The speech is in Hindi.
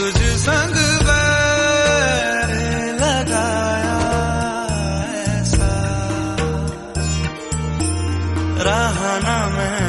तुझ संग बैर लगाया ऐसा रहा ना मैं